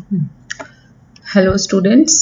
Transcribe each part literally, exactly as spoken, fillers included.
Hello students,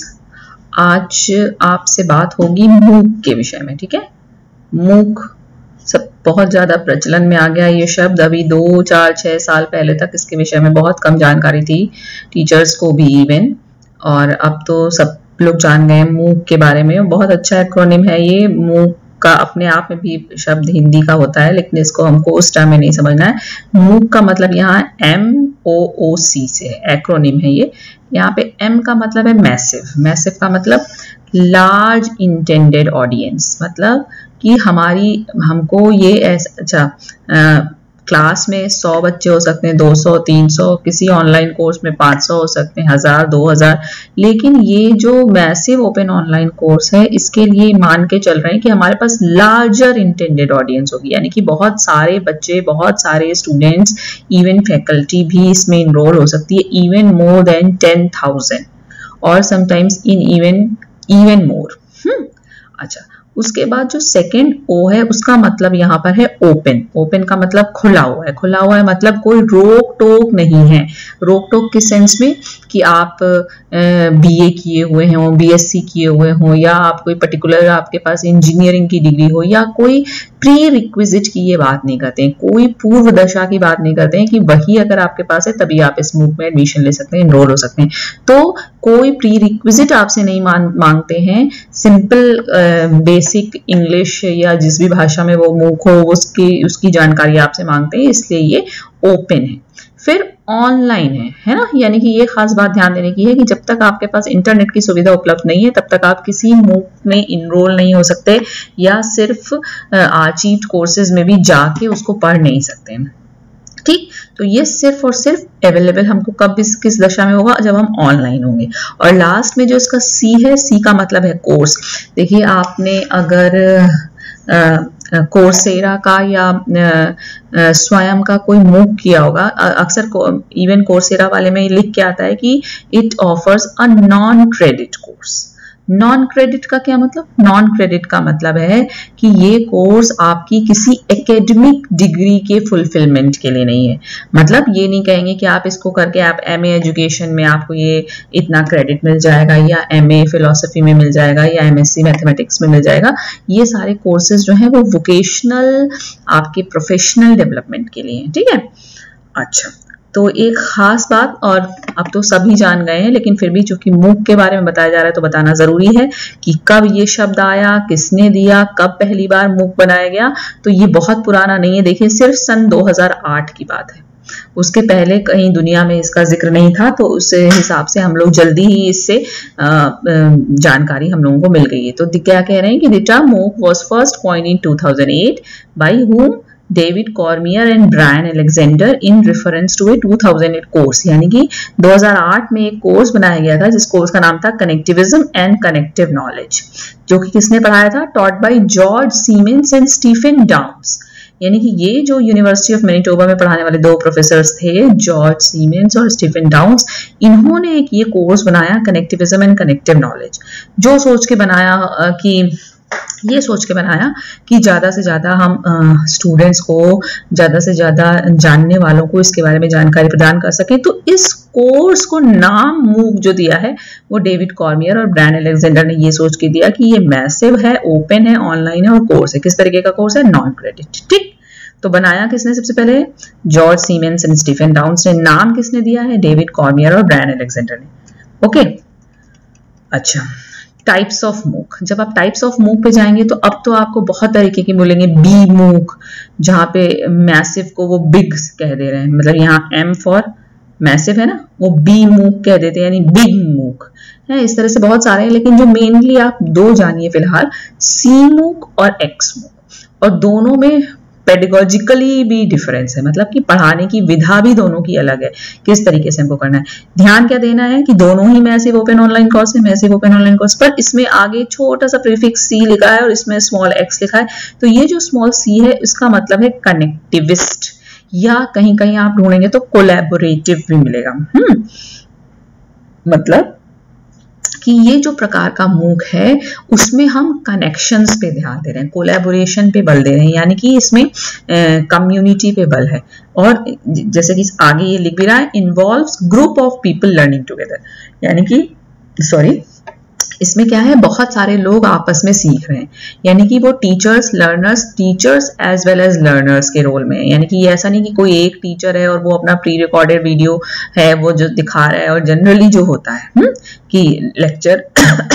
आज आपसे बात होगी मूक के विषय में। ठीक है, मूक सब बहुत ज़्यादा प्रचलन में आ गया ये शब्द। अभी दो चार छः साल पहले तक इसके विषय में बहुत कम जानकारी थी, टीचर्स को भी इवन, और अब तो सब लोग जान गए मूक के बारे में। बहुत अच्छा एक्रोनिम है ये। मूक का अपने आप में भी शब्द हिंदी का होता है, लेकिन इसको हमको उस टर्म में नहीं समझना है। मूक का मतलब यहाँ एम ओ ओ सी से एक्रोनिम है ये। यहाँ पे एम का मतलब है मैसिव। मैसिव का मतलब लार्ज इंटेंडेड ऑडियंस, मतलब कि हमारी हमको ये ऐसा अच्छा क्लास में सौ बच्चे हो सकते हैं, दो सौ, तीन सौ, किसी ऑनलाइन कोर्स में पाँच सौ हो सकते हैं, हजार, दो हजार। लेकिन ये जो मैसिव ओपन ऑनलाइन कोर्स है, इसके लिए मान के चल रहे हैं कि हमारे पास लार्जर इंटेंडेड ऑडियंस होगी, यानी कि बहुत सारे बच्चे, बहुत सारे स्टूडेंट्स, इवन फैकल्टी भी इसमें इनरोल हो सकती है, even more than ten thousand और sometimes in even even more. अच्छा, उसके बाद जो सेकंड ओ है उसका मतलब यहाँ पर है ओपन। ओपन का मतलब खुला हुआ है। खुला हुआ है मतलब कोई रोक टोक नहीं है। रोक टोक किस सेंस में कि आप बीए किए हुए हों, बीएससी किए हुए हों, या आप कोई पर्टिकुलर आपके पास इंजीनियरिंग की डिग्री हो, या कोई प्री रिक्विजिट की ये बात नहीं करते हैं, कोई पूर्व दशा की बात नहीं करते हैं कि वही अगर आपके पास है तभी आप इस मूक में एडमिशन ले सकते हैं, इनरोल हो सकते हैं। तो कोई प्री रिक्विजिट आपसे नहीं मांगते हैं। सिंपल बेसिक इंग्लिश या जिस भी भाषा में वो मूक हो उसकी उसकी जानकारी आपसे मांगते हैं, इसलिए ये ओपन है। फिर ऑनलाइन है है ना, यानी कि ये खास बात ध्यान देने की है कि जब तक आपके पास इंटरनेट की सुविधा उपलब्ध नहीं है तब तक आप किसी मूक में इनरोल नहीं हो सकते, या सिर्फ आर्चीव्ड कोर्सेज में भी जाके उसको पढ़ नहीं सकते। ठीक, तो ये सिर्फ और सिर्फ अवेलेबल हमको कब इस किस दशा में होगा, जब हम ऑनलाइन होंगे। और लास्ट में जो इसका सी है, सी का मतलब है कोर्स। देखिए, आपने अगर कोर्सेरा का या स्वयं का कोई मूक किया होगा, अक्सर इवन कोर्सेरा वाले में लिख के आता है कि it offers a non credit course. Non credit का क्या मतलब? नॉन क्रेडिट का मतलब है कि ये कोर्स आपकी किसी एकेडमिक डिग्री के फुलफिलमेंट के लिए नहीं है। मतलब ये नहीं कहेंगे कि आप इसको करके आप एमए एजुकेशन में आपको ये इतना क्रेडिट मिल जाएगा, या एमए फिलॉसफी में मिल जाएगा, या एमएससी मैथमेटिक्स में मिल जाएगा। ये सारे कोर्सेज जो हैं वो वोकेशनल, आपके प्रोफेशनल डेवलपमेंट के लिए, ठीक है। अच्छा, तो एक खास बात, और अब तो सभी जान गए हैं, लेकिन फिर भी चूंकि मूक के बारे में बताया जा रहा है तो बताना जरूरी है कि कब ये शब्द आया, किसने दिया, कब पहली बार मूक बनाया गया। तो ये बहुत पुराना नहीं है, देखिए सिर्फ सन दो हज़ार आठ की बात है। उसके पहले कहीं दुनिया में इसका जिक्र नहीं था, तो उस हिसाब से हम लोग जल्दी ही इससे जानकारी हम लोगों को मिल गई है। तो क्या कह रहे हैं कि the term MOOC was first coined in two thousand eight by whom David Cormier and Bryan Alexander in reference to a two thousand eight course, यानी कि दो हज़ार आठ में एक कोर्स बनाया गया था जिस कोर्स का नाम था कनेक्टिविज्म एंड कनेक्टिव नॉलेज, जो कि किसने पढ़ाया था? Taught by George Siemens and Stephen Downes. यानी कि ये जो यूनिवर्सिटी ऑफ मैनिटोबा में पढ़ाने वाले दो प्रोफेसर्स थे, जॉर्ज सीमेंस और स्टीफन डाउन्स, इन्होंने एक ये कोर्स बनाया कनेक्टिविज्म एंड कनेक्टिव नॉलेज, जो सोच के बनाया कि ये सोच के बनाया कि ज़्यादा से ज़्यादा हम स्टूडेंट्स को, ज़्यादा से ज़्यादा जानने वालों को इसके बारे में जानकारी प्रदान कर सकें। तो इस कोर्स को नाम मूक जो दिया है वो डेविड कॉर्मियर और ब्रायन अलेक्जेंडर ने ये सोच के दिया कि ये मैसिव है, ओपन है, ऑनलाइन है और कोर्स है। किस तरीके का कोर्स है? Non credit. ठीक, तो बनाया किसने सबसे पहले? George Siemens and Stephen Downes ने। नाम किसने दिया है? डेविड कॉर्मियर और ब्रायन अलेक्जेंडर ने। ओके, अच्छा, टाइप्स ऑफ मूक। जब आप टाइप्स ऑफ मूक पे जाएंगे तो अब तो आपको बहुत तरीके के मिलेंगे। बी मूक, जहाँ पे मैसिव को वो बिग कह दे रहे हैं, मतलब यहाँ एम फॉर मैसिव है ना, वो बी मूक कह देते हैं, यानी बिग मूक है। इस तरह से बहुत सारे हैं, लेकिन जो मेनली आप दो जानिए फिलहाल, सी मूक और एक्स मूक। और दोनों में पेडागोजिकली भी डिफरेंस है, मतलब कि पढ़ाने की विधा भी दोनों की अलग है, किस तरीके से हमको करना है। ध्यान क्या देना है कि दोनों ही मैसिव ओपन ऑनलाइन कोर्स है, मैसिव ओपन ऑनलाइन कोर्स, पर इसमें आगे छोटा सा प्रीफिक्स सी लिखा है और इसमें स्मॉल एक्स लिखा है। तो ये जो स्मॉल सी है इसका मतलब है कनेक्टिविस्ट, या कहीं कहीं आप ढूंढेंगे तो कोलैबोरेटिव भी मिलेगा। हम्म मतलब कि ये जो प्रकार का मूक है उसमें हम कनेक्शंस पे ध्यान दे रहे हैं, कोलैबोरेशन पे बल दे रहे हैं, यानी कि इसमें कम्युनिटी पे बल है। और जैसे कि आगे ये लिख भी रहा है, involves group of people learning together, यानी कि सॉरी इसमें क्या है, बहुत सारे लोग आपस में सीख रहे हैं, यानी कि वो teachers learners teachers as well as learners के रोल में है। यानी कि ये ऐसा नहीं कि कोई एक टीचर है और वो अपना प्री रिकॉर्डेड वीडियो है वो जो दिखा रहा है, और जनरली जो होता है हुँ? कि लेक्चर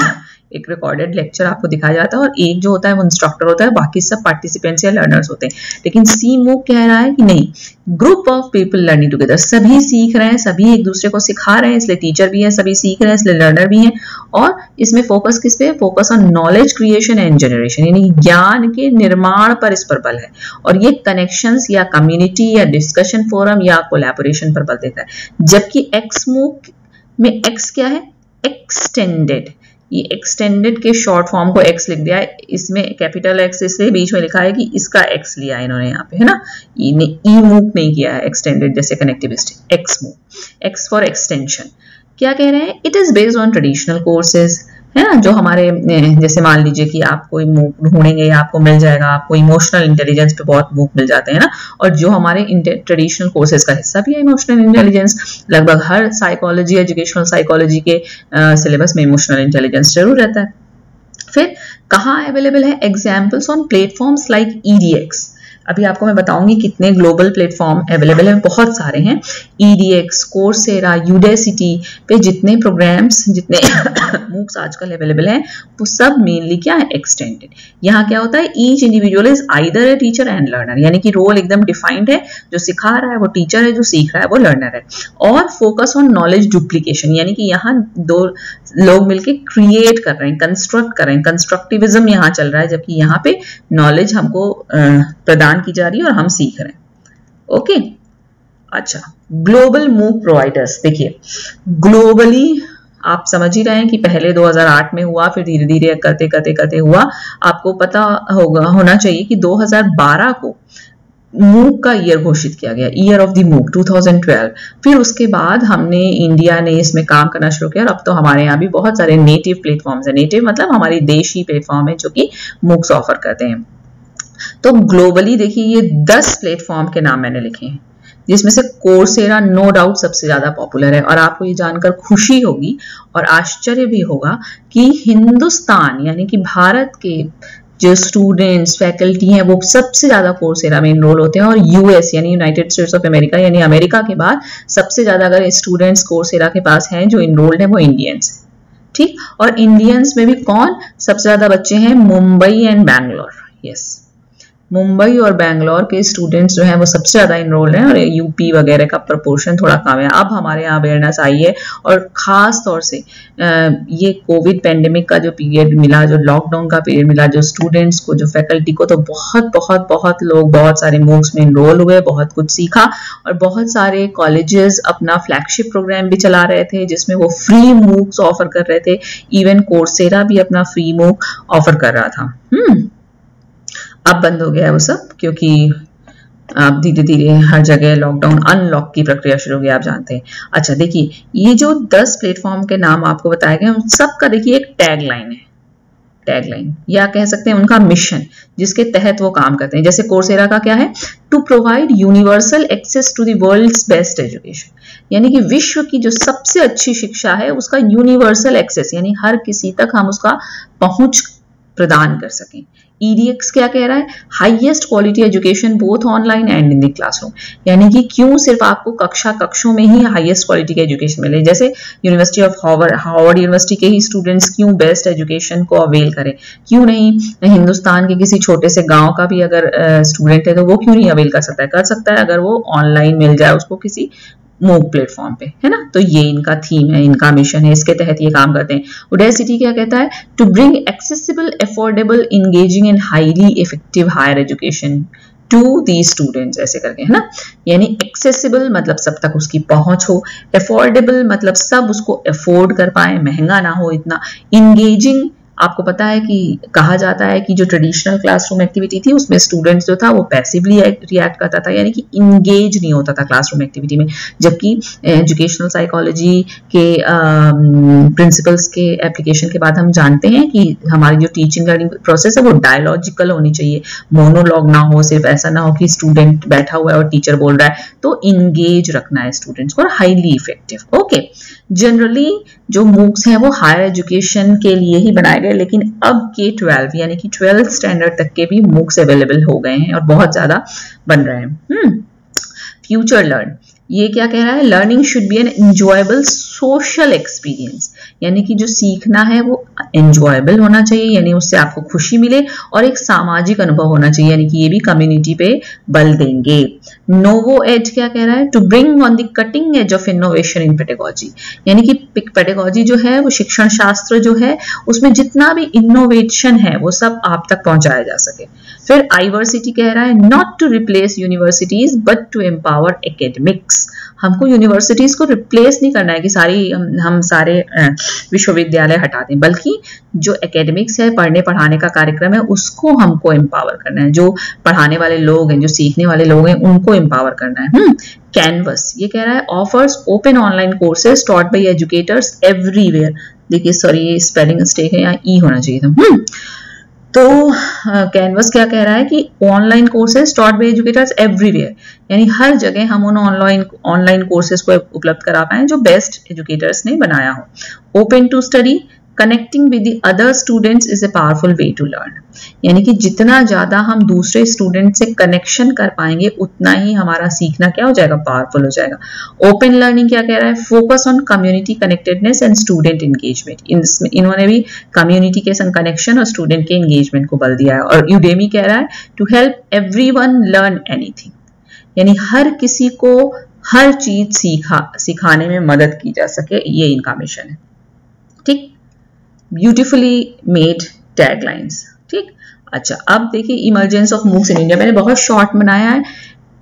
एक रिकॉर्डेड लेक्चर आपको दिखाया जाता है और एक जो होता है वो इंस्ट्रक्टर होता है, बाकी सब पार्टिसिपेंट्स या लर्नर्स होते हैं। लेकिन सी मूक कह रहा है कि नहीं, group of people learning together, सभी सीख रहे हैं, सभी एक दूसरे को सिखा रहे हैं, इसलिए टीचर भी है, सभी सीख रहे हैं, इसलिए लर्नर भी हैं। और इसमें फोकस किस पे, focus on knowledge creation and generation, यानी ज्ञान के निर्माण पर इस पर बल है। और ये कनेक्शंस या कम्युनिटी या डिस्कशन फोरम या कोलैबोरेशन पर बल देता है। जबकि एक्स मूक में एक्स क्या है, एक्सटेंडेड, ये एक्सटेंडेड के शॉर्ट फॉर्म को एक्स लिख दिया है, इसमें कैपिटल एक्स इसलिए बीच में लिखा है कि इसका एक्स लिया है इन्होंने यहाँ पे, है ना, ये ई मूक नहीं किया है एक्सटेंडेड जैसे connectivist, x MOOC, x for extension. क्या कह रहे हैं, it is based on traditional courses, है ना, जो हमारे जैसे मान लीजिए कि आप कोई मूक ढूंढेंगे या आपको मिल जाएगा, आपको इमोशनल इंटेलिजेंस पे बहुत मूक मिल जाते हैं ना, और जो हमारे ट्रेडिशनल कोर्सेज का हिस्सा भी है इमोशनल इंटेलिजेंस, लगभग हर साइकोलॉजी एजुकेशनल साइकोलॉजी के सिलेबस में इमोशनल इंटेलिजेंस जरूर रहता है। फिर कहाँ अवेलेबल है, examples on platforms like E D X. अभी आपको मैं बताऊंगी कितने ग्लोबल प्लेटफॉर्म अवेलेबल हैं, बहुत सारे हैं। E D X, Coursera, Udacity पे जितने प्रोग्राम्स, जितने मूक्स आजकल अवेलेबल हैं, वो सब मेनली क्या है, एक्सटेंडेड। यहाँ क्या होता है, each individual is either a teacher and learner, यानी कि रोल एकदम डिफाइंड है, जो सिखा रहा है वो टीचर है, जो सीख रहा है वो लर्नर है। और फोकस ऑन नॉलेज डुप्लीकेशन, यानी कि यहाँ दो लोग मिलकर क्रिएट कर रहे हैं, कंस्ट्रक्ट कर रहे हैं, कंस्ट्रक्टिविज्म यहाँ चल रहा है, जबकि यहाँ पे नॉलेज हमको प्रदान की जा रही है और हम सीख रहे हैं। ओके, अच्छा, ग्लोबल मूक प्रोवाइडर्स, देखिए ग्लोबली आप समझ ही रहे हैं कि पहले दो हज़ार आठ में हुआ, फिर धीरे धीरे करते करते करते हुआ। आपको पता होगा होना चाहिए कि दो हज़ार बारह को मूक का ईयर घोषित किया गया, ईयर ऑफ द मूक दो हज़ार बारह। फिर उसके बाद हमने इंडिया ने इसमें काम करना शुरू किया और अब तो हमारे यहाँ भी बहुत सारे नेटिव प्लेटफॉर्म्स है। नेटिव मतलब हमारी देशी प्लेटफॉर्म है जो कि मूक्स ऑफर करते हैं। तो ग्लोबली देखिए ये दस प्लेटफॉर्म के नाम मैंने लिखे हैं, जिसमें से कोर्सेरा नो डाउट सबसे ज्यादा पॉपुलर है। और आपको ये जानकर खुशी होगी और आश्चर्य भी होगा कि हिंदुस्तान यानी कि भारत के जो स्टूडेंट्स फैकल्टी हैं वो सबसे ज्यादा कोर्सेरा में इनरोल होते हैं। और यूएस यानी यूनाइटेड स्टेट्स ऑफ अमेरिका यानी अमेरिका के बाद सबसे ज्यादा अगर स्टूडेंट्स कोर्सेरा के पास हैं जो इनरोल्ड है वो इंडियंस हैं, ठीक। और इंडियंस में भी कौन सबसे ज्यादा बच्चे हैं, मुंबई एंड बैंगलोर। यस, मुंबई और बैंगलोर के स्टूडेंट्स जो हैं वो सबसे ज्यादा इनरोल्ड हैं और यूपी वगैरह का प्रोपोर्शन थोड़ा कम है। अब हमारे यहाँ अवेयरनेस आई है और खास तौर से ये कोविड पेंडेमिक का जो पीरियड मिला, जो लॉकडाउन का पीरियड मिला, जो स्टूडेंट्स को, जो फैकल्टी को, तो बहुत बहुत बहुत लोग बहुत सारे मूक्स में इनरोल हुए, बहुत कुछ सीखा। और बहुत सारे कॉलेजेस अपना फ्लैगशिप प्रोग्राम भी चला रहे थे जिसमें वो फ्री मूक्स ऑफर कर रहे थे। इवन कोर्सेरा भी अपना फ्री मूक ऑफर कर रहा था। हम्म अब बंद हो गया है वो सब, क्योंकि अब धीरे धीरे हर जगह लॉकडाउन अनलॉक की प्रक्रिया शुरू हो गई, आप जानते हैं। अच्छा देखिए, ये जो दस प्लेटफॉर्म के नाम आपको बताए गए उन सबका देखिए एक टैग लाइन है, टैग लाइन या कह सकते हैं उनका मिशन, जिसके तहत वो काम करते हैं। जैसे कोर्सेरा का क्या है, to provide universal access to the world's best education, यानी कि विश्व की जो सबसे अच्छी शिक्षा है उसका यूनिवर्सल एक्सेस, यानी हर किसी तक हम उसका पहुंच प्रदान कर सकें। ई डी एक्स क्या कह रहा है, highest quality education both online and in the classroom, यानी कि क्यों सिर्फ आपको कक्षा कक्षों में ही हाईएस्ट क्वालिटी की एजुकेशन मिले। जैसे university of Harvard Harvard university के ही स्टूडेंट्स क्यों बेस्ट एजुकेशन को अवेल करें, क्यों नहीं हिंदुस्तान के किसी छोटे से गांव का भी अगर स्टूडेंट है तो वो क्यों नहीं अवेल कर सकता है, कर सकता है अगर वो ऑनलाइन मिल जाए उसको किसी मूक प्लेटफॉर्म पे, है ना। तो ये इनका थीम है, इनका मिशन है, इसके तहत ये काम करते हैं। उडेसिटी क्या कहता है, to bring accessible, affordable, engaging and highly effective higher education to the students, ऐसे करके, है ना। यानी एक्सेसिबल मतलब सब तक उसकी पहुंच हो, अफोर्डेबल मतलब सब उसको अफोर्ड कर पाए, महंगा ना हो इतना, इंगेजिंग आपको पता है कि कहा जाता है कि जो ट्रेडिशनल क्लासरूम एक्टिविटी थी उसमें स्टूडेंट्स जो था वो पैसिवली रिएक्ट करता था, यानी कि इंगेज नहीं होता था क्लासरूम एक्टिविटी में, जबकि एजुकेशनल साइकोलॉजी के प्रिंसिपल्स के एप्लीकेशन के बाद हम जानते हैं कि हमारी जो टीचिंग लर्निंग प्रोसेस है वो डायलॉजिकल होनी चाहिए, मोनोलॉग ना हो, सिर्फ ऐसा ना हो कि स्टूडेंट बैठा हुआ है और टीचर बोल रहा है, तो इंगेज रखना है स्टूडेंट्स को और हाईली इफेक्टिव। ओके, जनरली जो मूक्स हैं वो हायर एजुकेशन के लिए ही बनाए गए, लेकिन अब के ट्वेल्व यानी कि ट्वेल्थ स्टैंडर्ड तक के भी मूक्स अवेलेबल हो गए हैं और बहुत ज्यादा बन रहे हैं। हम्म फ्यूचर लर्न, ये क्या कह रहा है, learning should be an enjoyable social experience, यानी कि जो सीखना है वो एंजॉयबल होना चाहिए, यानी उससे आपको खुशी मिले, और एक सामाजिक अनुभव होना चाहिए, यानी कि ये भी कम्युनिटी पे बल देंगे। नोवो एज क्या कह रहा है, to bring on the cutting edge of innovation in pedagogy, यानी कि पेडागोजी जो है वो शिक्षण शास्त्र जो है उसमें जितना भी इनोवेशन है वो सब आप तक पहुंचाया जा सके। फिर आइवर्सिटी कह रहा है, not to replace universities but to empower academics, हमको यूनिवर्सिटीज को रिप्लेस नहीं करना है कि सारी हम, हम सारे विश्वविद्यालय हटा दें, बल्कि जो एकेडमिक्स है, पढ़ने पढ़ाने का कार्यक्रम है, उसको हमको एम्पावर करना है, जो पढ़ाने वाले लोग हैं, जो सीखने वाले लोग हैं, उनको एम्पावर करना है। हम्म कैनवस ये कह रहा है, offers open online courses taught by educators everywhere, देखिए सॉरी ये स्पेलिंग मिस्टेक है, यहाँ ई होना चाहिए था। हम्म तो कैनवस uh, क्या कह रहा है कि online courses taught by educators everywhere, यानी हर जगह हम उन ऑनलाइन ऑनलाइन कोर्सेज को उपलब्ध करा पाए जो बेस्ट एजुकेटर्स ने बनाया हो। Open to study, connecting with the other students is a powerful way to learn, यानी कि जितना ज्यादा हम दूसरे स्टूडेंट से कनेक्शन कर पाएंगे उतना ही हमारा सीखना क्या हो जाएगा, पावरफुल हो जाएगा। ओपन लर्निंग क्या कह रहा है, focus on community connectedness and student engagement, इन्होंने भी कम्युनिटी के संग कनेक्शन और स्टूडेंट के एंगेजमेंट को बल दिया है। और यूडेमी कह रहा है, to help everyone learn anything, यानी हर किसी को हर चीज सीखा सिखाने में मदद की जा सके, ये इनका मिशन है। ठीक, ब्यूटिफुली मेड टैगलाइंस। ठीक, अच्छा अब देखिए emergence of MOOCs in India, मैंने बहुत शॉर्ट बनाया है,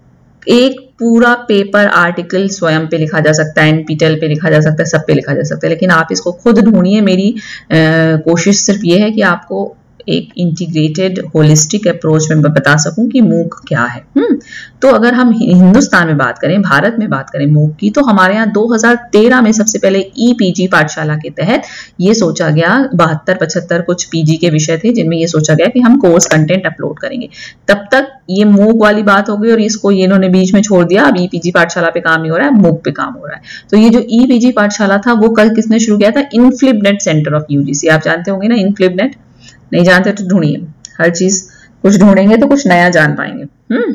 एक पूरा पेपर आर्टिकल स्वयं पे लिखा जा सकता है, एनपीटेल पे लिखा जा सकता है, सब पे लिखा जा सकता है, लेकिन आप इसको खुद ढूंढिए। मेरी आ, कोशिश सिर्फ ये है कि आपको एक इंटीग्रेटेड होलिस्टिक अप्रोच में बता सकूं कि मूक क्या है। हम्म तो अगर हम हिंदुस्तान में बात करें, भारत में बात करें मूक की, तो हमारे यहाँ दो हज़ार तेरह में सबसे पहले ईपीजी पाठशाला के तहत ये सोचा गया, बहत्तर पचहत्तर कुछ पीजी के विषय थे जिनमें ये सोचा गया कि हम कोर्स कंटेंट अपलोड करेंगे। तब तक ये मूक वाली बात हो गई और इसको ये इन्होंने बीच में छोड़ दिया, अब ईपीजी पाठशाला पे काम नहीं हो रहा है, मूक पे काम हो रहा है। तो ये जो ईपीजी पाठशाला था वो कल किसने शुरू किया था, इनफ्लिपनेट सेंटर ऑफ यूजीसी, आप जानते होंगे ना इनफ्लिपनेट, नहीं जानते तो ढूंढिए, हर चीज कुछ ढूंढेंगे तो कुछ नया जान पाएंगे। हम्म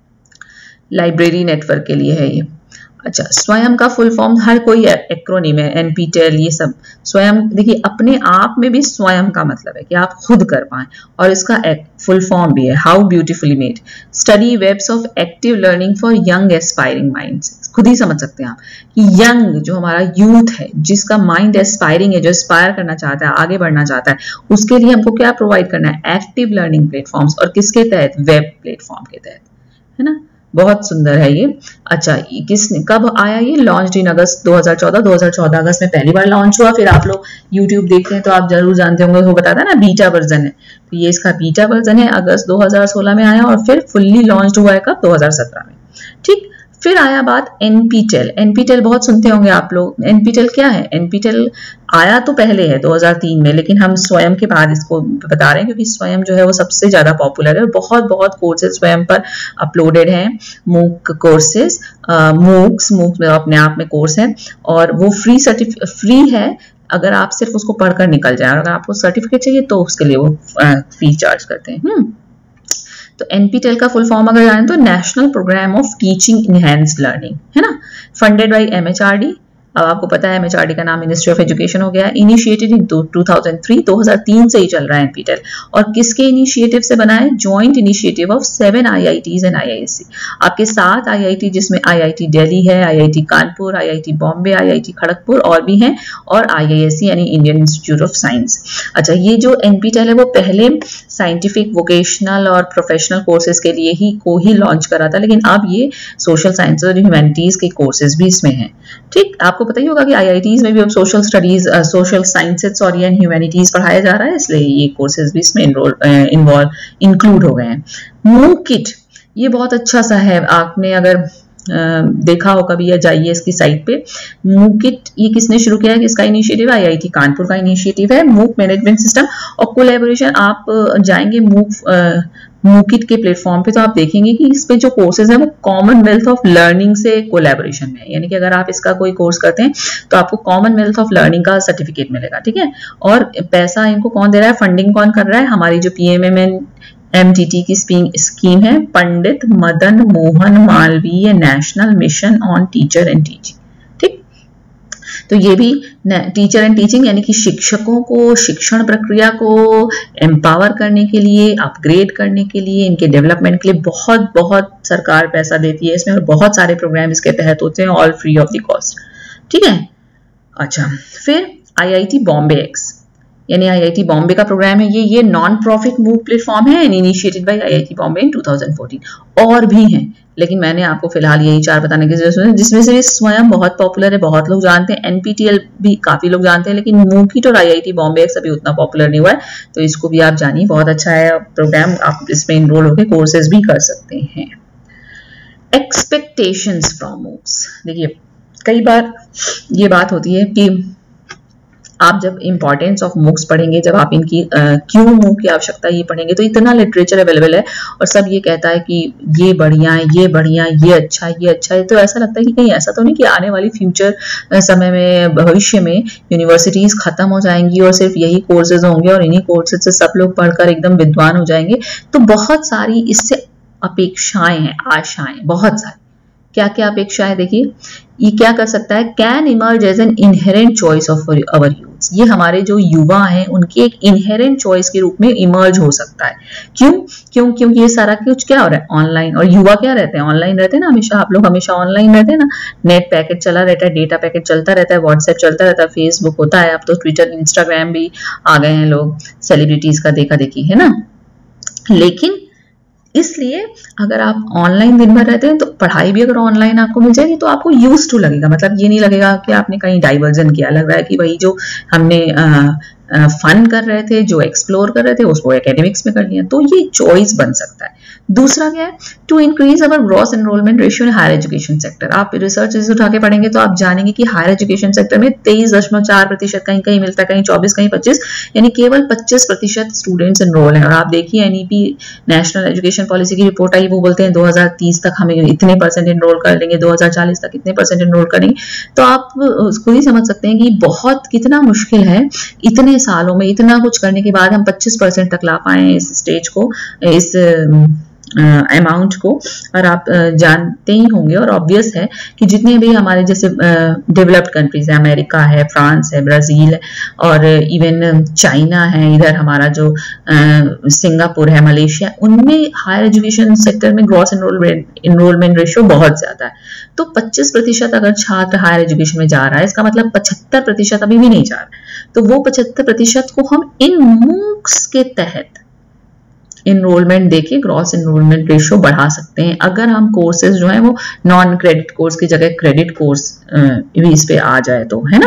लाइब्रेरी नेटवर्क के लिए है ये। अच्छा, स्वयं का फुल फॉर्म हर कोई एक्रोनिम है, एनपीटेल, ये सब स्वयं, देखिए अपने आप में भी स्वयं का मतलब है कि आप खुद कर पाएं, और इसका फुल फॉर्म भी है, how beautifully made, Study Webs of Active Learning for Young Aspiring Minds. खुद ही समझ सकते हैं आप कि यंग जो हमारा यूथ है, जिसका माइंड एस्पायरिंग है, जो एस्पायर करना चाहता है, आगे बढ़ना चाहता है, उसके लिए हमको क्या प्रोवाइड करना है, एक्टिव लर्निंग प्लेटफॉर्म्स, और किसके तहत, वेब प्लेटफॉर्म के तहत, है ना। बहुत सुंदर है ये। अच्छा, किस कब आया ये, लॉन्च इन अगस्त दो हज़ार चौदह, दो हज़ार चौदह अगस्त में पहली बार लॉन्च हुआ। फिर आप लोग यूट्यूब देखते हैं तो आप जरूर जानते होंगे, वो बताता है ना बीटा वर्जन है, तो ये इसका बीटा वर्जन है, अगस्त दो हज़ार सोलह में आया और फिर फुल्ली लॉन्च हुआ है कब, दो हज़ार सत्रह में। ठीक, फिर आया बात एनपीटेल। एनपीटेल बहुत सुनते होंगे आप लोग, एनपीटेल क्या है, एनपीटेल आया तो पहले है दो हज़ार तीन में, लेकिन हम स्वयं के बाद इसको बता रहे हैं क्योंकि स्वयं जो है वो सबसे ज्यादा पॉपुलर है, बहुत बहुत कोर्सेज स्वयं पर अपलोडेड हैं, मूक कोर्सेज, मूक्स मूक्स में अपने आप में कोर्स है, और वो फ्री सर्टिफिकेट फ्री है अगर आप सिर्फ उसको पढ़कर निकल जाए, और अगर आपको सर्टिफिकेट चाहिए तो उसके लिए वो फी चार्ज करते हैं। हम्म तो एनपीटेल का फुल फॉर्म अगर जाने तो National Programme of Technology Enhanced Learning, है ना, फंडेड बाय एमएचआरडी। अब आपको पता है एमएचआरडी का नाम मिनिस्ट्री ऑफ एजुकेशन हो गया, इनिशिएटेड इन दो हज़ार तीन, दो हज़ार तीन से ही चल रहा है एनपीटेल, और किसके इनिशिएटिव से बना है, joint initiative of seven IITs and IISc, आपके सात आईआईटी जिसमें आईआईटी दिल्ली है, IIT Kanpur, IIT Bombay, IIT Kharagpur और भी हैं, और आईआईएससी यानी इंडियन इंस्टीट्यूट ऑफ साइंस। अच्छा, ये जो एनपीटेल है वो पहले साइंटिफिक, वोकेशनल और प्रोफेशनल कोर्सेज के लिए ही को ही लॉन्च करा था, लेकिन अब ये सोशल साइंस और ह्यूमैनिटीज के कोर्सेज भी इसमें हैं। ठीक, आपको पता ही होगा कि आईआईटीज में भी अब social studies, social sciences sorry and humanities पढ़ाया जा रहा है, इसलिए ये कोर्सेज भी इसमें इनरोल इन्वॉल्व इंक्लूड हो गए हैं। मूक किट, ये बहुत अच्छा सा है, आपने अगर Uh, देखा हो कभी या जाइए इसकी साइट पे। मूक किट ये किसने शुरू किया है, किसका इनिशिएटिव है? आईआईटी कानपुर का इनिशिएटिव है। मूक मैनेजमेंट सिस्टम और कोलैबोरेशन, आप जाएंगे मूक मूक किट के प्लेटफॉर्म पे तो आप देखेंगे कि इस पे जो कोर्सेज है वो कॉमनवेल्थ ऑफ लर्निंग से कोलैबोरेशन में है, यानी कि अगर आप इसका कोई कोर्स करते हैं तो आपको कॉमनवेल्थ ऑफ लर्निंग का सर्टिफिकेट मिलेगा। ठीक है, और पैसा इनको कौन दे रहा है, फंडिंग कौन कर रहा है? हमारी जो पीएमएमएन एमटीटी की स्कीम है, Pandit Madan Mohan Malviya National Mission on Teacher and Teaching. ठीक, तो ये भी टीचर एंड टीचिंग यानी कि शिक्षकों को शिक्षण प्रक्रिया को एम्पावर करने के लिए, अपग्रेड करने के लिए, इनके डेवलपमेंट के लिए बहुत बहुत सरकार पैसा देती है इसमें, और बहुत सारे प्रोग्राम इसके तहत होते हैं, all free of the cost. ठीक है, अच्छा, फिर आईआईटी बॉम्बे एक्स यानी आईआईटी बॉम्बे का प्रोग्राम है ये ये नॉन प्रॉफिट मूव प्लेटफॉर्म है and initiated by IIT Bombay in two thousand fourteen. और भी हैं, लेकिन मैंने आपको फिलहाल यही चार बताने की जरूरत है, जिसमें से स्वयं बहुत पॉपुलर है, बहुत लोग जानते हैं। एनपीटीएल भी काफी लोग जानते हैं, लेकिन मूव किट और आईआईटी बॉम्बे अभी उतना पॉपुलर नहीं हुआ है, तो इसको भी आप जानिए, बहुत अच्छा है प्रोग्राम, आप इसमें इनरोल होकर कोर्सेज भी कर सकते हैं। एक्सपेक्टेशंस फ्रॉम मूव्स, देखिए कई बार ये बात होती है कि आप जब इंपॉर्टेंस ऑफ मूक्स पढ़ेंगे, जब आप इनकी क्यों मूक की आवश्यकता ये पढ़ेंगे, तो इतना लिटरेचर अवेलेबल है और सब ये कहता है कि ये बढ़िया है, ये बढ़िया, ये अच्छा है, ये अच्छा है, तो ऐसा लगता है कि कहीं ऐसा तो नहीं कि आने वाली फ्यूचर समय में, भविष्य में यूनिवर्सिटीज खत्म हो जाएंगी और सिर्फ यही कोर्सेज होंगे और इन्हीं कोर्सेज से सब लोग पढ़कर एकदम विद्वान हो जाएंगे। तो बहुत सारी इससे अपेक्षाएं हैं, आशाएं, बहुत सारी। क्या क्या अपेक्षाएं, देखिए ये क्या कर सकता है, can emerge as an inherent choice of our youths, ये हमारे जो युवा हैं उनकी एक इनहेरेंट चॉइस के रूप में इमर्ज हो सकता है। क्यों क्यों क्योंकि ये सारा कुछ क्या हो रहा है, ऑनलाइन, और युवा क्या रहते हैं, ऑनलाइन रहते हैं ना, हमेशा आप लोग हमेशा ऑनलाइन रहते हैं ना, नेट पैकेट चला रहता है, डेटा पैकेट चलता रहता है, व्हाट्सएप चलता रहता है, फेसबुक होता है, अब तो ट्विटर इंस्टाग्राम भी आ गए हैं, लोग सेलिब्रिटीज का देखा देखी है ना। लेकिन इसलिए अगर आप ऑनलाइन दिन भर रहते हैं तो पढ़ाई भी अगर ऑनलाइन आपको मिल जाएगी तो आपको यूज टू लगेगा, मतलब ये नहीं लगेगा कि आपने कहीं डाइवर्जन किया, लग रहा है कि भाई जो हमने आ, फन कर रहे थे, जो एक्सप्लोर कर रहे थे, उसको एकेडमिक्स में कर लिया, तो ये चॉइस बन सकता है। दूसरा क्या है, to increase our gross enrolment ratio in higher education sector. आप रिसर्च उठा के पढ़ेंगे तो आप जानेंगे कि हायर एजुकेशन सेक्टर में तेईस दशमलव चार प्रतिशत कहीं कहीं मिलता है, कहीं चौबीस, कहीं पच्चीस, यानी केवल पच्चीस प्रतिशत स्टूडेंट्स एनरोल हैं। और आप देखिए एनईपी नेशनल एजुकेशन पॉलिसी की रिपोर्ट आई, वो बोलते हैं दो हजार तीस तक हमें इतने परसेंट एनरोल कर लेंगे, दो हजार चालीस तक इतने परसेंट एनरोल करेंगे। तो आप खुद ही समझ सकते हैं कि बहुत कितना मुश्किल है इतने सालों में इतना कुछ करने के बाद हम पच्चीस परसेंट तक ला पाए इस स्टेज को, इस अमाउंट uh, को। और आप uh, जानते ही होंगे और ऑब्वियस है कि जितने भी हमारे जैसे डेवलप्ड uh, कंट्रीज है, अमेरिका है, फ्रांस है, ब्राजील है और इवन चाइना है, इधर हमारा जो uh, सिंगापुर है, मलेशिया, उनमें हायर एजुकेशन सेक्टर में ग्रॉस एनरोलमेंट एनरोलमेंट रेशियो बहुत ज्यादा है। तो पच्चीस प्रतिशत अगर छात्र हायर एजुकेशन में जा रहा है, इसका मतलब पचहत्तर प्रतिशत अभी भी नहीं जा रहा है। तो वो पचहत्तर प्रतिशत को हम इन मूक्स के तहत इनरोलमेंट देके ग्रॉस इनरोलमेंट रेशियो बढ़ा सकते हैं, अगर हम कोर्सेज जो है वो नॉन क्रेडिट कोर्स की जगह क्रेडिट कोर्स भी इस पे आ जाए तो, है ना।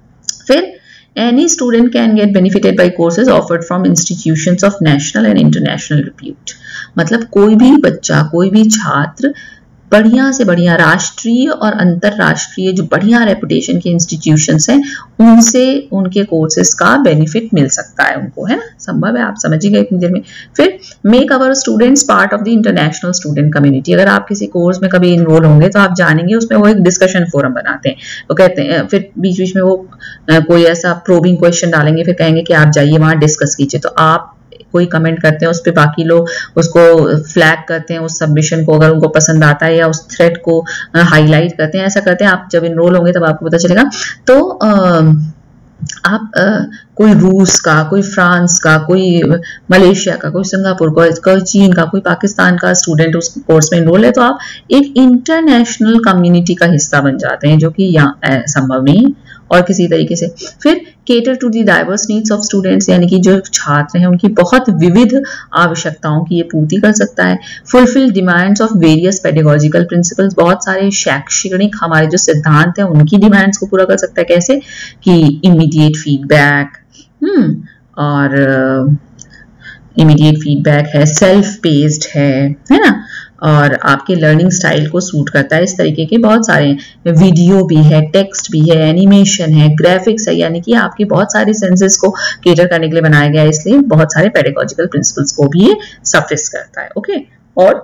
फिर any student can get benefited by courses offered from institutions of national and international repute. मतलब कोई भी बच्चा, कोई भी छात्र बढ़िया से बढ़िया राष्ट्रीय और अंतरराष्ट्रीय जो बढ़िया रेपुटेशन के इंस्टीट्यूशंस हैं उनसे उनके कोर्सेज का बेनिफिट मिल सकता है उनको, है ना, संभव है, आप समझिएगा इतनी देर में। फिर make our students part of the international student community. अगर आप किसी कोर्स में कभी इनरोल होंगे तो आप जानेंगे उसमें वो एक डिस्कशन फोरम बनाते हैं, वो कहते हैं, फिर बीच बीच में वो कोई ऐसा प्रोबिंग क्वेश्चन डालेंगे, फिर कहेंगे कि आप जाइए वहां डिस्कस कीजिए। तो आप कोई कमेंट करते हैं उस पर, बाकी लोग उसको फ्लैग करते हैं, उस सबमिशन को अगर उनको पसंद आता है, या उस थ्रेड को हाईलाइट करते हैं, ऐसा करते हैं। आप जब इनरोल होंगे तब आपको पता चलेगा। तो आ, आप आ, कोई रूस का, कोई फ्रांस का, कोई मलेशिया का, कोई सिंगापुर का, कोई चीन का, कोई पाकिस्तान का स्टूडेंट उस कोर्स में इनरोल है, तो आप एक इंटरनेशनल कम्युनिटी का हिस्सा बन जाते हैं, जो कि यहाँ संभव नहीं और किसी तरीके से। फिर cater to the diverse needs of students, यानी कि जो छात्र हैं उनकी बहुत विविध आवश्यकताओं की ये पूर्ति कर सकता है। fulfill demands of various pedagogical principles, बहुत सारे शैक्षणिक हमारे जो सिद्धांत हैं उनकी डिमांड्स को पूरा कर सकता है। कैसे कि immediate feedback, हम्म और इमीडिएट फीडबैक है, सेल्फ पेस्ड है है ना, और आपके लर्निंग स्टाइल को सूट करता है। इस तरीके के बहुत सारे, वीडियो भी है, टेक्स्ट भी है, एनिमेशन है, ग्राफिक्स है, यानी कि आपके बहुत सारे सेंसेस को केटर करने के लिए बनाया गया है, इसलिए बहुत सारे पेडागोजिकल प्रिंसिपल्स को भी ये सफिस करता है। ओके, और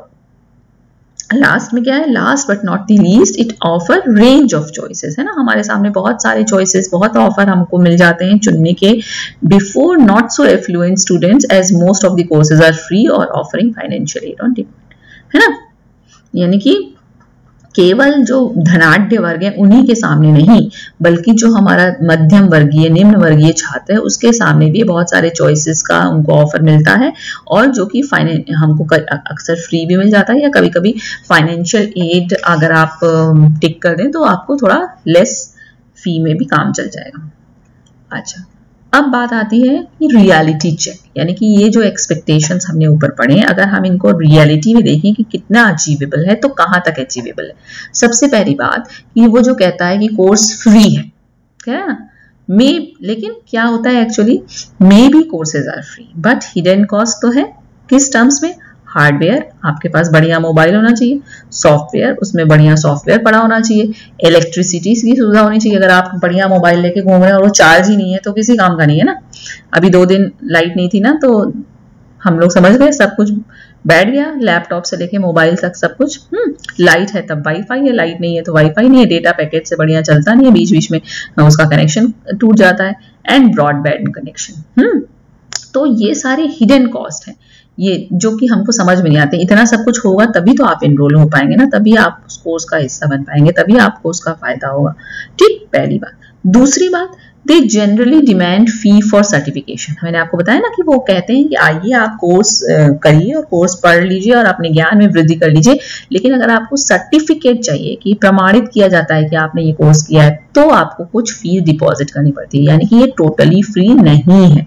लास्ट में क्या है, last but not the least, it offer range of choices, है ना, हमारे सामने बहुत सारे चॉइसेस, बहुत ऑफर हमको मिल जाते हैं चुनने के। Before not so affluent students as most of the courses are free और offering financial aid on demand, है ना, यानी कि केवल जो धनाढ्य वर्ग है उन्हीं के सामने नहीं, बल्कि जो हमारा मध्यम वर्गीय, निम्न वर्गीय छात्र है उसके सामने भी बहुत सारे चॉइसेस का उनको ऑफर मिलता है, और जो कि फाइनेंस हमको अक्सर फ्री भी मिल जाता है, या कभी कभी फाइनेंशियल एड अगर आप टिक कर दें तो आपको थोड़ा लेस फी में भी काम चल जाएगा। अच्छा, अब बात आती है कि रियलिटी चेक, यानी कि ये जो एक्सपेक्टेशंस हमने ऊपर पढ़े हैं, अगर हम इनको रियलिटी में देखें कि कितना अचीवेबल है तो कहाँ तक अचीवेबल है। सबसे पहली बात कि वो जो कहता है कि कोर्स फ्री है, क्या मे, लेकिन क्या होता है actually, maybe courses are free but hidden cost तो है। किस टर्म्स में, हार्डवेयर, आपके पास बढ़िया मोबाइल होना चाहिए, सॉफ्टवेयर, उसमें बढ़िया सॉफ्टवेयर पड़ा होना चाहिए, इलेक्ट्रिसिटी की सुविधा होनी चाहिए। अगर आप बढ़िया मोबाइल लेके घूम रहे हैं और वो चार्ज ही नहीं है तो किसी काम का नहीं है ना। अभी दो दिन लाइट नहीं थी ना, तो हम लोग समझ गए सब कुछ बैठ गया, लैपटॉप से लेके मोबाइल तक सब कुछ। हम्म लाइट है तब वाईफाई है, लाइट नहीं है तो वाईफाई नहीं है, डेटा पैकेट से बढ़िया चलता नहीं है, बीच बीच में उसका कनेक्शन टूट जाता है, एंड ब्रॉडबैंड कनेक्शन। हम्म तो ये सारे हिडन कॉस्ट हैं, ये जो कि हमको समझ में नहीं आते। इतना सब कुछ होगा तभी तो आप एनरोल हो पाएंगे ना, तभी आप उस कोर्स का हिस्सा बन पाएंगे, तभी आपको उसका फायदा होगा। ठीक, पहली बात। दूसरी बात, they generally demand fee for certification. मैंने आपको बताया ना कि वो कहते हैं कि आइए आप कोर्स करिए और कोर्स पढ़ लीजिए और अपने ज्ञान में वृद्धि कर लीजिए, लेकिन अगर आपको सर्टिफिकेट चाहिए कि प्रमाणित किया जाता है कि आपने ये कोर्स किया है, तो आपको कुछ फीस डिपॉजिट करनी पड़ती है, यानी कि ये टोटली फ्री नहीं है,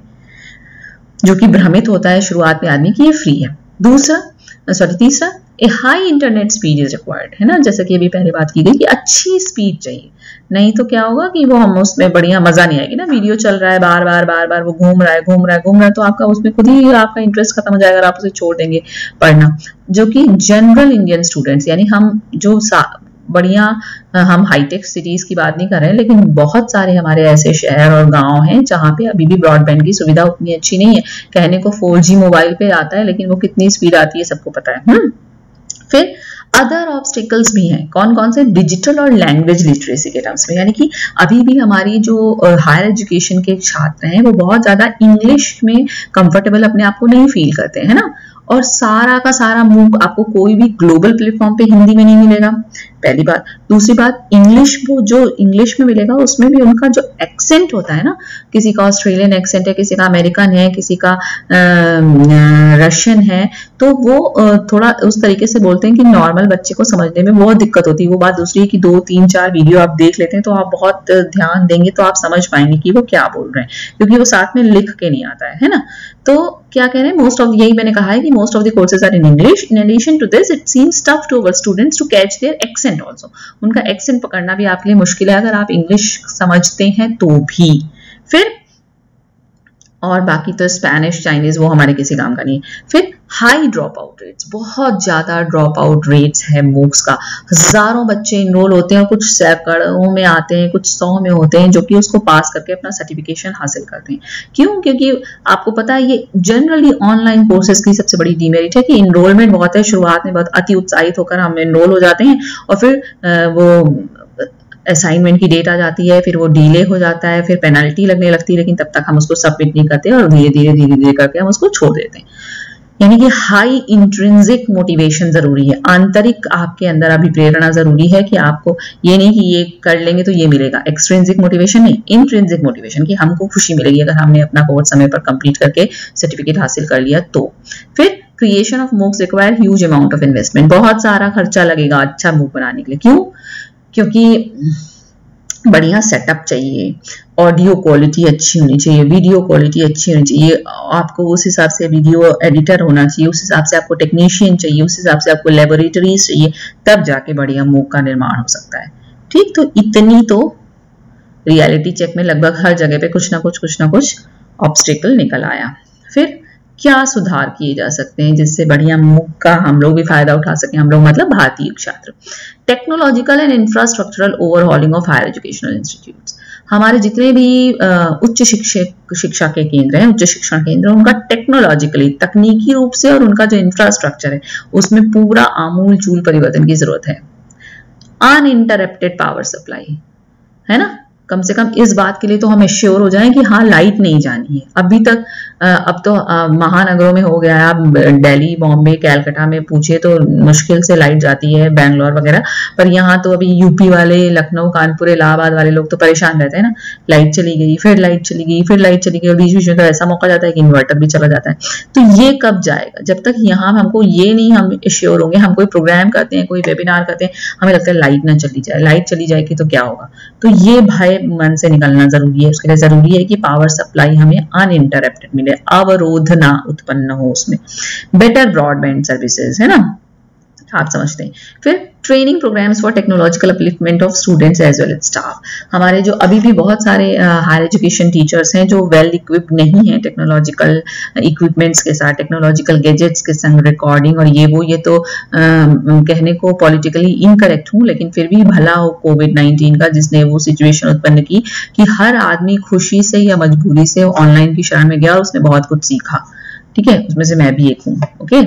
जो कि भ्रमित होता है शुरुआत में आदमी कि ये फ्री है। दूसरा सॉरी तीसरा, a high internet speed is required, है ना, जैसे कि अभी पहले बात की गई कि अच्छी स्पीड चाहिए, नहीं तो क्या होगा कि वो हम उसमें बढ़िया मजा नहीं आएगी ना। वीडियो चल रहा है, बार बार बार बार वो घूम रहा है घूम रहा है घूम रहा है तो आपका उसमें खुद ही आपका इंटरेस्ट खत्म हो जाएगा, आप उसे छोड़ देंगे पढ़ना। जो कि जनरल इंडियन स्टूडेंट्स, यानी हम जो बढ़िया, हम हाईटेक सिटीज की बात नहीं कर रहे हैं, लेकिन बहुत सारे हमारे ऐसे शहर और गांव हैं जहां पे अभी भी ब्रॉडबैंड की सुविधा उतनी अच्छी नहीं है। कहने को फोर जी मोबाइल पे आता है, लेकिन वो कितनी स्पीड आती है सबको पता है। हम्म फिर अदर ऑब्स्टिकल्स भी हैं, कौन कौन से, डिजिटल और लैंग्वेज लिटरेसी के टर्म्स में, यानी कि अभी भी हमारी जो हायर एजुकेशन के छात्र हैं वो बहुत ज्यादा इंग्लिश में कंफर्टेबल अपने आप को नहीं फील करते हैं, है ना, और सारा का सारा मूव आपको कोई भी ग्लोबल प्लेटफॉर्म पे हिंदी में नहीं मिलेगा, पहली बात। दूसरी बात, इंग्लिश वो जो इंग्लिश में मिलेगा उसमें भी उनका जो एक्सेंट होता है ना, किसी का ऑस्ट्रेलियन एक्सेंट है, किसी का अमेरिकन है, किसी का रशियन है, तो वो थोड़ा उस तरीके से बोलते हैं कि नॉर्मल बच्चे को समझने में बहुत दिक्कत होती है। वो बात दूसरी है कि दो तीन चार वीडियो आप देख लेते हैं तो आप बहुत ध्यान देंगे तो आप समझ पाएंगे कि वो क्या बोल रहे हैं, क्योंकि वो साथ में लिख के नहीं आता है, है ना। तो क्या कह रहे हैं, मोस्ट ऑफ, यही मैंने कहा है कि most of the courses are in English. In addition to this it seems tough to our students to catch their accent also. उनका एक्सेंट पकड़ना भी आपके लिए मुश्किल है अगर आप इंग्लिश समझते हैं तो भी। फिर और बाकी तो स्पेनिश, चाइनीज वो हमारे किसी काम का नहीं है। फिर हाई ड्रॉप आउट रेट्स, बहुत ज्यादा ड्रॉप आउट रेट्स है मूक्स का। हजारों बच्चे इनरोल होते हैं और कुछ सैकड़ों में आते हैं, कुछ सौ में होते हैं जो कि उसको पास करके अपना सर्टिफिकेशन हासिल करते हैं। क्यों? क्योंकि आपको पता है ये जनरली ऑनलाइन कोर्सेज की सबसे बड़ी डीमेरिट है कि इनरोलमेंट बहुत है, शुरुआत में बहुत अति उत्साहित होकर हम इनरोल हो जाते हैं और फिर वो असाइनमेंट की डेट आ जाती है, फिर वो डिले हो जाता है, फिर पेनल्टी लगने लगती है, लेकिन तब तक हम उसको सबमिट नहीं करते और धीरे धीरे धीरे धीरे करके हम उसको छोड़ देते हैं। यानी कि हाई इंट्रिंसिक मोटिवेशन जरूरी है, आंतरिक आपके अंदर अभिप्रेरणा जरूरी है कि आपको ये नहीं कि ये कर लेंगे तो ये मिलेगा, एक्सट्रिंसिक मोटिवेशन नहीं, इंट्रिंसिक मोटिवेशन कि हमको खुशी मिलेगी अगर हमने अपना कोर्स समय पर कंप्लीट करके सर्टिफिकेट हासिल कर लिया तो। फिर creation of MOOCs require huge amount of investment, बहुत सारा खर्चा लगेगा अच्छा मूक बनाने के लिए। क्यों? क्योंकि बढ़िया सेटअप चाहिए, ऑडियो क्वालिटी अच्छी होनी चाहिए, वीडियो क्वालिटी अच्छी होनी चाहिए, आपको उस हिसाब से वीडियो एडिटर होना चाहिए, उस हिसाब से आपको टेक्नीशियन चाहिए, उस हिसाब से आपको लेबोरेटरीज चाहिए, तब जाके बढ़िया मूक का निर्माण हो सकता है। ठीक, तो इतनी तो रियलिटी चेक में लगभग हर जगह पे कुछ ना कुछ कुछ ना कुछ ऑब्स्टेकल निकल आया। फिर क्या सुधार किए जा सकते हैं जिससे बढ़िया मूक का हम लोग भी फायदा उठा सकें, हम लोग मतलब भारतीय छात्र। Technological and infrastructural overhauling of higher educational institutes. हमारे जितने भी उच्च शिक्षक शिक्षा के केंद्र हैं, उच्च शिक्षण केंद्र, उनका टेक्नोलॉजिकली तकनीकी रूप से और उनका जो इंफ्रास्ट्रक्चर है उसमें पूरा आमूल चूल परिवर्तन की जरूरत है। अनइंटरप्टेड पावर सप्लाई है ना, कम से कम इस बात के लिए तो हमें श्योर हो जाएं कि हाँ लाइट नहीं जानी है। अभी तक अब तो महानगरों में हो गया है, आप दिल्ली, बॉम्बे, कैलकाटा में पूछिए तो मुश्किल से लाइट जाती है, बेंगलोर वगैरह, पर यहाँ तो अभी यूपी वाले, लखनऊ, कानपुर, इलाहाबाद वाले लोग तो परेशान रहते हैं ना, लाइट चली गई, फिर लाइट चली गई, फिर लाइट चली गई, और बीच बीच में तो ऐसा मौका जाता है कि इन्वर्टर भी चला जाता है। तो ये कब जाएगा? जब तक यहाँ हमको ये नहीं हम श्योर होंगे, हम कोई प्रोग्राम करते हैं, कोई वेबिनार करते हैं, हमें लगता है लाइट ना चली जाए, लाइट चली जाएगी तो क्या होगा। तो ये भय मन से निकलना जरूरी है। उसके लिए जरूरी है कि पावर सप्लाई हमें अनइंटरप्टेड मिले, अवरोध ना उत्पन्न हो उसमें। बेटर ब्रॉडबैंड सर्विसेज है ना, आप समझते हैं। फिर training programmes for technological upliftment of students as well as staff. हमारे जो अभी भी बहुत सारे हायर एजुकेशन टीचर्स हैं जो वेल इक्विप्ड नहीं हैं टेक्नोलॉजिकल इक्विपमेंट्स के साथ, टेक्नोलॉजिकल गैजेट्स के संग, रिकॉर्डिंग और ये वो, ये तो आ, कहने को पॉलिटिकली इनकरेक्ट हूँ, लेकिन फिर भी भला हो कोविड नाइन्टीन का, जिसने वो सिचुएशन उत्पन्न की कि हर आदमी खुशी से या मजबूरी से ऑनलाइन की शरण में गया और उसने बहुत कुछ सीखा। ठीक है, उसमें से मैं भी एक हूँ। ओके,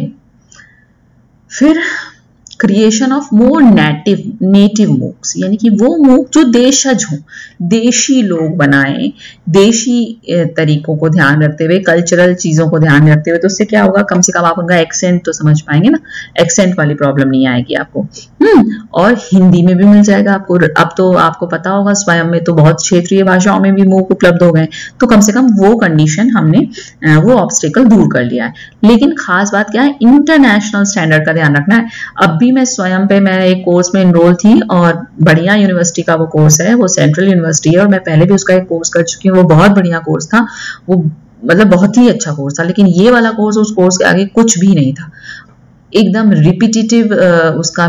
फिर creation of more native native MOOCs, यानी कि वो मूक जो देशज हों, देशी लोग बनाएं, देशी तरीकों को ध्यान रखते हुए, कल्चरल चीजों को ध्यान रखते हुए। तो उससे क्या होगा, कम से कम आप उनका एक्सेंट तो समझ पाएंगे ना, एक्सेंट वाली प्रॉब्लम नहीं आएगी आपको। हम्म और हिंदी में भी मिल जाएगा आपको। अब तो आपको पता होगा स्वयं में तो बहुत क्षेत्रीय भाषाओं में भी मूक उपलब्ध हो गए, तो कम से कम वो कंडीशन हमने, वो ऑब्स्टेकल दूर कर लिया है। लेकिन खास बात क्या है, इंटरनेशनल स्टैंडर्ड का ध्यान रखना है। अब भी मैं स्वयं पे मैं एक कोर्स में एनरोल थी और बढ़िया यूनिवर्सिटी का वो कोर्स है, वो सेंट्रल यूनिवर्सिटी है और मैं पहले भी उसका एक कोर्स कर चुकी हूँ। वो बहुत बढ़िया कोर्स था, वो मतलब बहुत ही अच्छा कोर्स था। लेकिन ये वाला कोर्स उस कोर्स के आगे कुछ भी नहीं था, एकदम रिपीटेटिव उसका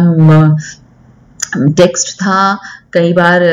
टेक्स्ट था। कई बार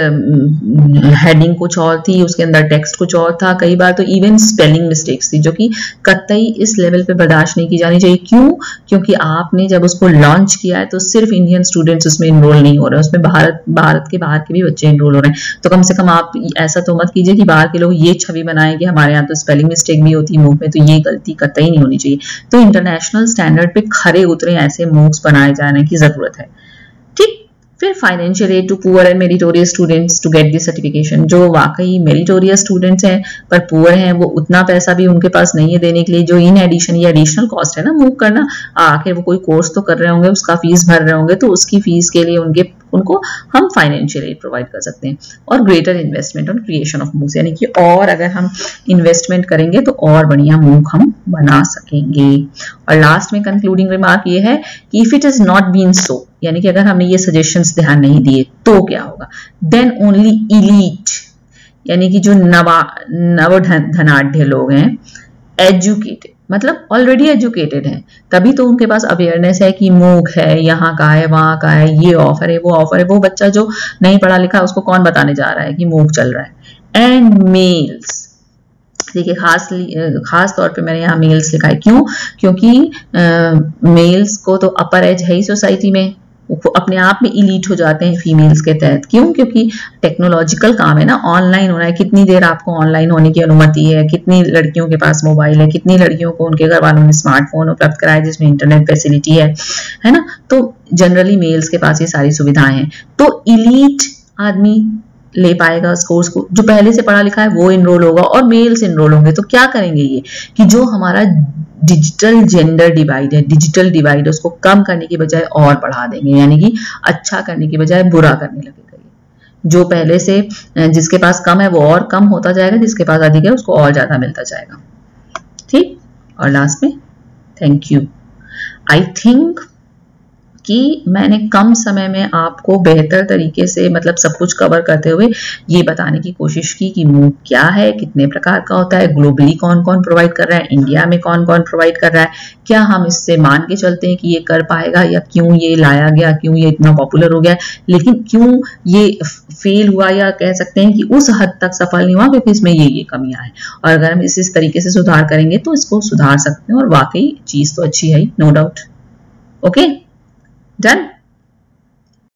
हेडिंग कुछ और थी, उसके अंदर टेक्स्ट कुछ और था। कई बार तो इवन स्पेलिंग मिस्टेक्स थी, जो कि कतई इस लेवल पे बर्दाश्त नहीं की जानी चाहिए। क्यों? क्योंकि आपने जब उसको लॉन्च किया है तो सिर्फ इंडियन स्टूडेंट्स उसमें इनरोल नहीं हो रहे, उसमें भारत भारत के बाहर के भी बच्चे इनरोल हो रहे हैं। तो कम से कम आप ऐसा तो मत कीजिए कि बाहर के लोग ये छवि बनाएं कि हमारे यहाँ तो स्पेलिंग मिस्टेक भी होती है मूक में, तो ये गलती कतई नहीं होनी चाहिए। तो इंटरनेशनल स्टैंडर्ड पे खरे उतरे ऐसे मूक्स बनाए जाने की जरूरत है। ठीक, फिर financial aid to poor and meritorious students to get this certification. जो वाकई मेरिटोरियस स्टूडेंट्स हैं पर पुअर हैं, वो उतना पैसा भी उनके पास नहीं है देने के लिए, जो इन एडिशन या एडिशनल कॉस्ट है ना मूव करना। आखिर वो कोई कोर्स तो कर रहे होंगे, उसका फीस भर रहे होंगे, तो उसकी फीस के लिए उनके उनको हम फाइनेंशियल एड प्रोवाइड कर सकते हैं। और greater investment on creation of moves, यानी कि और अगर हम इन्वेस्टमेंट करेंगे तो और बढ़िया मूव हम बना सकेंगे। और लास्ट में कंक्लूडिंग रिमार्क ये है कि if it is not been so, यानी कि अगर हमने ये सजेशंस ध्यान नहीं दिए तो क्या होगा, देन ओनली इलीट, यानी कि जो नवा नव धनाढ़ लोग हैं, एजुकेटेड मतलब ऑलरेडी एजुकेटेड हैं, तभी तो उनके पास अवेयरनेस है कि मूक है, यहाँ का है, वहां का है, ये ऑफर है, वो ऑफर है। वो बच्चा जो नहीं पढ़ा लिखा उसको कौन बताने जा रहा है कि मूक चल रहा है। एंड मेल्स, देखिए खास खास तौर पे मैंने यहाँ मेल्स लिखा है। क्यों? क्योंकि मेल्स को तो अपर एज है ही सोसाइटी में, वो अपने आप में इलीट हो जाते हैं फीमेल्स के तहत। क्यों? क्योंकि टेक्नोलॉजिकल काम है ना, ऑनलाइन होना है। कितनी देर आपको ऑनलाइन होने की अनुमति है, कितनी लड़कियों के पास मोबाइल है, कितनी लड़कियों को उनके घर वालों ने स्मार्टफोन उपलब्ध कराया जिसमें इंटरनेट फैसिलिटी है, है ना। तो जनरली मेल्स के पास ये सारी सुविधाएं हैं। तो इलीट आदमी ले पाएगा उस कोर्स को, जो पहले से पढ़ा लिखा है वो इनरोल होगा और मेल्स इनरोल होंगे। तो क्या करेंगे ये कि जो हमारा डिजिटल जेंडर डिवाइड है, डिजिटल डिवाइड है, उसको कम करने की बजाय और बढ़ा देंगे, यानी कि अच्छा करने की बजाय बुरा करने लगेगा। जो पहले से जिसके पास कम है वो और कम होता जाएगा, जिसके पास अधिक है उसको और ज्यादा मिलता जाएगा। ठीक, और लास्ट में थैंक यू। आई थिंक कि मैंने कम समय में आपको बेहतर तरीके से मतलब सब कुछ कवर करते हुए ये बताने की कोशिश की कि मूव क्या है, कितने प्रकार का होता है, ग्लोबली कौन कौन प्रोवाइड कर रहा है, इंडिया में कौन कौन प्रोवाइड कर रहा है, क्या हम इससे मान के चलते हैं कि ये कर पाएगा या क्यों ये लाया गया, क्यों ये इतना पॉपुलर हो गया, लेकिन क्यों ये फेल हुआ या कह सकते हैं कि उस हद तक सफल नहीं हुआ क्योंकि इसमें ये ये कमियां हैं। और अगर हम इस इस तरीके से सुधार करेंगे तो इसको सुधार सकते हैं और वाकई चीज तो अच्छी है, नो डाउट। Okay, done.